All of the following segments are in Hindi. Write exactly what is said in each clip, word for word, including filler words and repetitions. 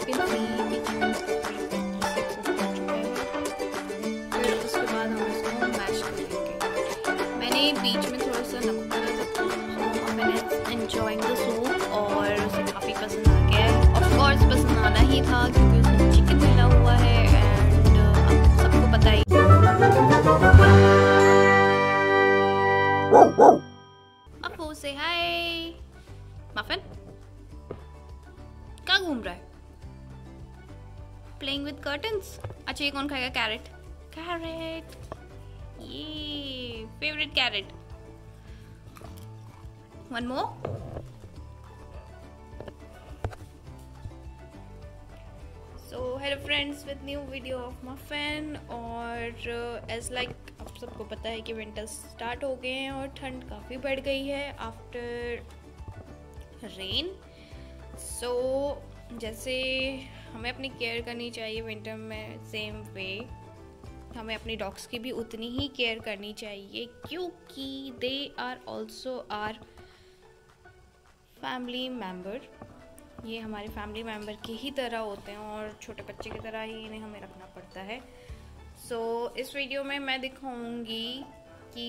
कैन सी कि चिकन से कुक हो चुका है। फिर उसके बाद हम इसको मैश करेंगे। मैंने बीच में थोड़ा सा नमक डाला था, तो मैंने एंजॉइंग द सूप और उसे काफ़ी पसंद आ गया है। ऑफ कोर्स पसंद आना ही था क्योंकि उसमें चिकन मिला हुआ है एंड अब सबको पता ही। अपू से हाय। मफिन क्या घूम रहा है? Playing with curtains. अच्छा ये कौन खाएगा? कैरेट। कैरेट, ये favourite carrot. One more. So hello friends, with new video of Muffin. और एज लाइक आप सबको पता है कि विंटर स्टार्ट हो गए हैं और ठंड काफ़ी बढ़ गई है आफ्टर रेन। सो जैसे हमें अपनी केयर करनी चाहिए विंटर में, सेम वे हमें अपनी डॉग्स की भी उतनी ही केयर करनी चाहिए क्योंकि they are also are family member. ये हमारे फैमिली मेम्बर की ही तरह होते हैं और छोटे बच्चे की तरह ही इन्हें हमें रखना पड़ता है। सो so, इस वीडियो में मैं दिखाऊंगी कि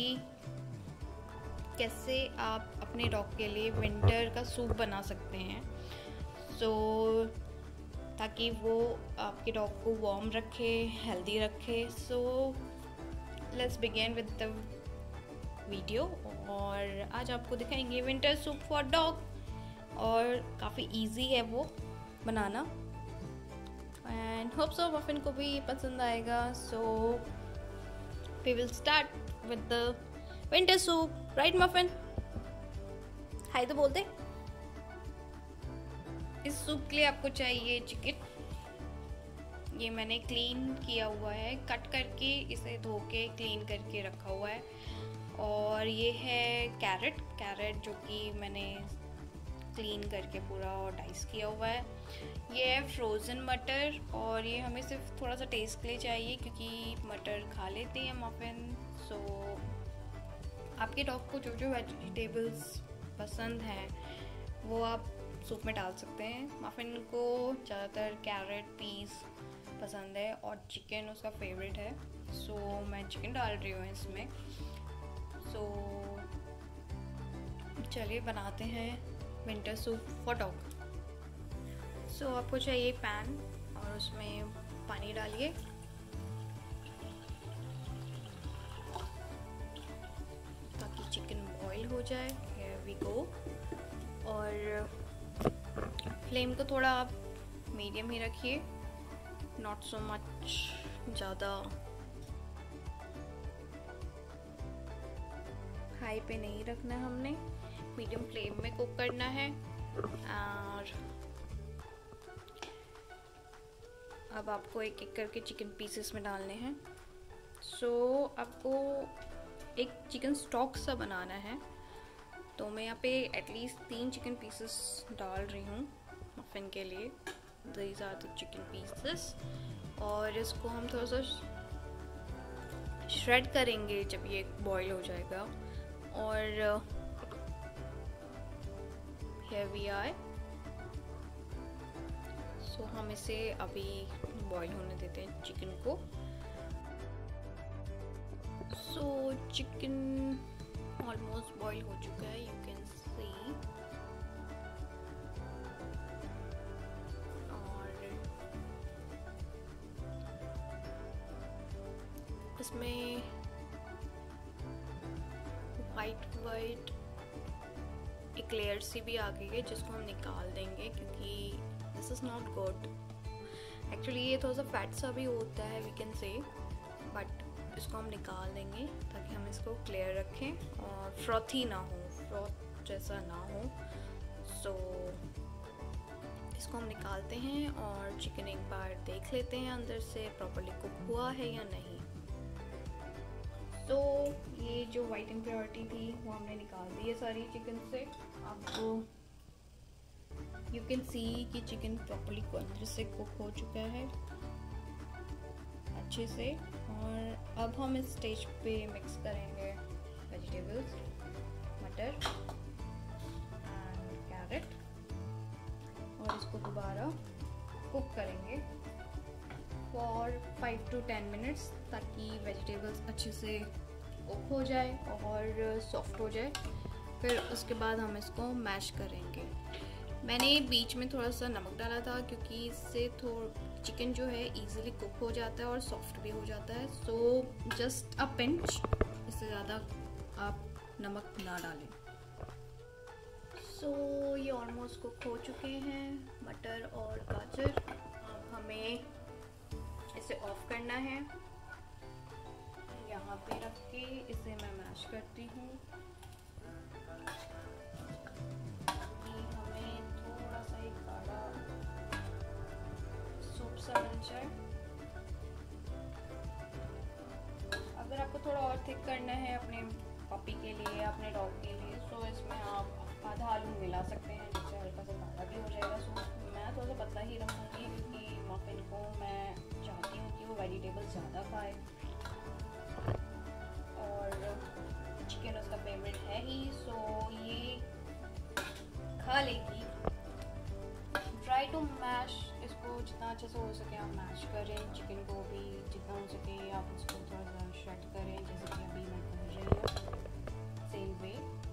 कैसे आप अपने डॉग के लिए विंटर का सूप बना सकते हैं, सो so, ताकि वो आपके डॉग को वार्म रखे, हेल्दी रखे। So let's begin with the video. और आज आपको दिखाएंगे विंटर सूप फॉर डॉग और काफ़ी इजी है वो बनाना एंड होप सो मफिन को भी पसंद आएगा। So we will start with the winter soup, right Muffin? Hi तो बोलते। इस सूप के लिए आपको चाहिए चिकन। ये मैंने क्लीन किया हुआ है, कट करके इसे धो के क्लीन करके रखा हुआ है। और ये है कैरेट, कैरेट जो कि मैंने क्लीन करके पूरा डाइस किया हुआ है। ये है फ्रोज़न मटर और ये हमें सिर्फ थोड़ा सा टेस्ट के लिए चाहिए क्योंकि मटर खा लेते हैं मफिन। सो so, आपके डॉग को जो जो वेजिटेबल्स पसंद हैं वो आप सूप में डाल सकते हैं। मफिन को ज़्यादातर कैरेट, पीस पसंद है और चिकन उसका फेवरेट है। सो so, मैं चिकन डाल रही हूँ इसमें। सो so, चलिए बनाते हैं winter soup for dog. So आपको चाहिए पैन और उसमें पानी डालिए। ताकि चिकन बॉईल हो जाए। Here we go. और फ्लेम को थोड़ा आप मीडियम ही रखिए, नॉट सो मच ज़्यादा हाई पे नहीं रखना है, हमने मीडियम फ्लेम में कुक करना है। और अब आपको एक एक करके चिकन पीसेस में डालने हैं। सो so, आपको एक चिकन स्टॉक सा बनाना है, तो मैं यहाँ पे एटलीस्ट तीन चिकन पीसेस डाल रही हूँ मफिन के लिए। These are the chicken pieces. और इसको हम थोड़ा सा श्रेड करेंगे जब ये बॉईल हो जाएगा। और here we are। So so, हम इसे अभी बॉईल होने देते हैं चिकन को। So so, chicken almost boil हो चुका है, यू कैन सी। और इसमें वाइट वाइट एक लेयर सी भी आ गई है जिसको हम निकाल देंगे क्योंकि this is not good. Actually ये थोड़ा सा फैट सा भी होता है, वी कैन से, बट इसको हम निकाल देंगे ताकि हम इसको क्लियर रखें और फ्रॉथी ना हो, फ्रॉथ जैसा ना हो। सो so, इसको हम निकालते हैं और चिकन एक बार देख लेते हैं अंदर से प्रॉपर्ली कुक हुआ है या नहीं। तो ये जो वाइट इम्प्योरिटी थी वो हमने निकाल दी है सारी चिकन से। आपको यू कैन सी कि चिकन प्रॉपर्ली अंदर से कुक हो चुका है अच्छे से। और अब हम इस स्टेज पे मिक्स करेंगे वेजिटेबल्स, मटर एंड कैरेट, और इसको दोबारा कुक करेंगे for five to ten minutes, ताकि वेजिटेबल्स अच्छे से कुक हो जाए और सॉफ्ट हो जाए। फिर उसके बाद हम इसको मैश करेंगे। मैंने बीच में थोड़ा सा नमक डाला था, क्योंकि इससे थोड़ा चिकन जो है इजीली कुक हो जाता है और सॉफ्ट भी हो जाता है। सो जस्ट अ पिंच, इससे ज़्यादा आप नमक ना डालें। सो so, ये ऑलमोस्ट कुक हो चुके हैं मटर और गाजर। अब हमें इसे ऑफ करना है। यहाँ पे रख के इसे मैं मैश करती हूँ। हमें थोड़ा सा एक गाढ़ा सूप सा बन जाए। अगर आपको थोड़ा और थिक करना है अपने पपी के लिए, अपने डॉग के लिए, तो इसमें आप आधा आलू मिला सकते हैं, जिससे हल्का सा गाढ़ा भी हो जाएगा सूप। मैं थोड़ा सा पतला ही रखूँगी, क्योंकि मफिन को मैं चाहती हूँ कि वो वेजिटेबल्स ज़्यादा खाए और चिकन उसका फेवरेट है ही। सो ये खा लेगी। ट्राई टू मैश, इसको जितना अच्छे से हो सके आप मैश करें। चिकन को भी जितना हो सके आप उसको थोड़ा सा श्रेड करें, जैसे कि अभी मैं कर रही हूँ सेम वे।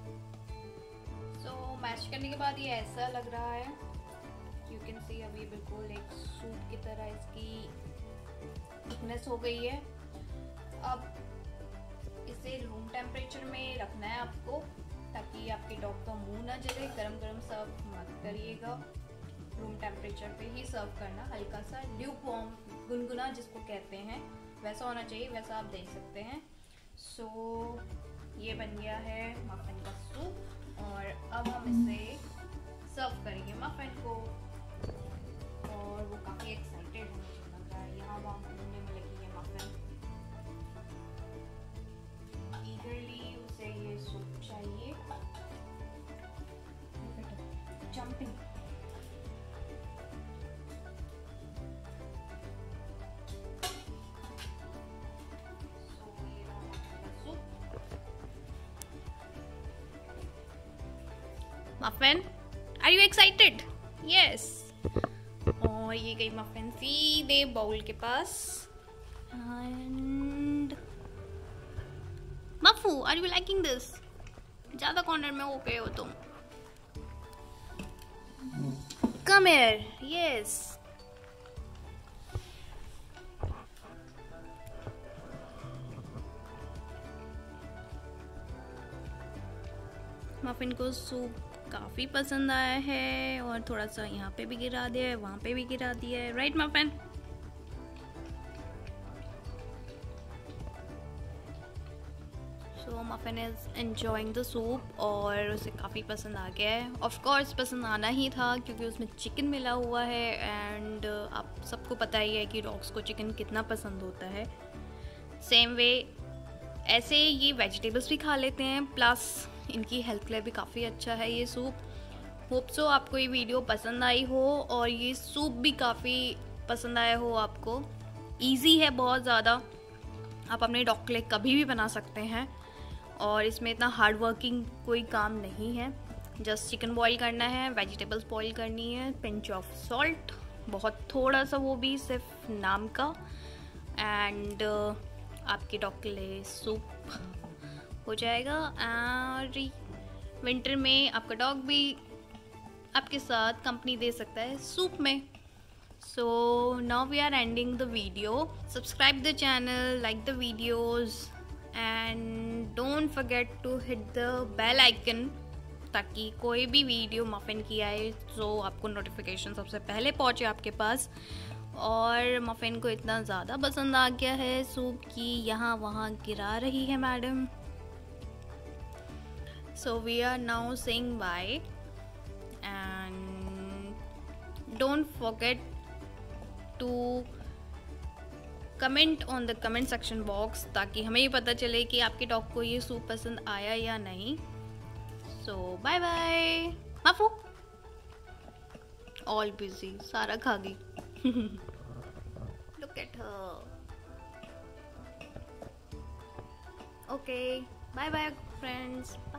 सो मैश करने के बाद ये ऐसा लग रहा है, यू कैन सी अभी बिल्कुल एक सूप की तरह इसकी थिकनेस हो गई है। अब इसे रूम टेम्परेचर में रखना है आपको, ताकि आपके डॉग का मुंह ना जले। गरम गरम सर्व मत करिएगा, रूम टेम्परेचर पे ही सर्व करना। हल्का सा ल्यूक वार्म, गुनगुना जिसको कहते हैं, वैसा होना चाहिए, वैसा आप देख सकते हैं। सो so, ये बन गया है मफिन का सूप, और अब हम इसे सर्व करेंगे मफिन को। और वो काफ़ी एक्साइटेड है, मुझे लग रहा है। यहाँ वहाँ घूमने में लगी है मफिन, ईगरली उसे ये सूप चाहिए। Jumping. Muffin, are you excited? Yes. और ये गई मफिन सीधे बाउल के पास। And Muffu, are you liking this? ज्यादा कॉर्नर में हो गए हो तुम। Come here. यस। मफिन को सूप काफ़ी पसंद आया है, और थोड़ा सा यहाँ पे भी गिरा दिया है, वहाँ पे भी गिरा दिया है। Right Muffin? So Muffin is enjoying the soup, और उसे काफ़ी पसंद आ गया है। ऑफ कोर्स पसंद आना ही था, क्योंकि उसमें चिकन मिला हुआ है। एंड आप सबको पता ही है कि डॉग्स को चिकन कितना पसंद होता है। सेम वे ऐसे ये वेजिटेबल्स भी खा लेते हैं, प्लस इनकी हेल्थ के लिए भी काफ़ी अच्छा है ये सूप। होप सो आपको ये वीडियो पसंद आई हो, और ये सूप भी काफ़ी पसंद आया हो आपको। इजी है बहुत ज़्यादा, आप अपने डॉग के लिए कभी भी बना सकते हैं, और इसमें इतना हार्ड वर्किंग कोई काम नहीं है। जस्ट चिकन बॉईल करना है, वेजिटेबल्स बॉईल करनी है, पिंच ऑफ सॉल्ट, बहुत थोड़ा सा, वो भी सिर्फ नाम का। एंड आपके डॉग के लिए सूप हो जाएगा। और विंटर में आपका डॉग भी आपके साथ कंपनी दे सकता है सूप में। So now we are ending the video. Subscribe the channel, like the videos, and don't forget to hit the bell icon, ताकि कोई भी वीडियो मफिन की आए तो आपको नोटिफिकेशन सबसे पहले पहुंचे आपके पास। और मफिन को इतना ज़्यादा पसंद आ गया है सूप की, यहाँ वहाँ गिरा रही है madam. So we are now saying bye, and don't forget to comment on the comment section box, ताकि हमें ये पता चले कि आपके डॉग को ये सूप पसंद आया या नहीं। So bye bye. Muffu all busy, सारा खा गई। Look at her. Okay, bye bye friends.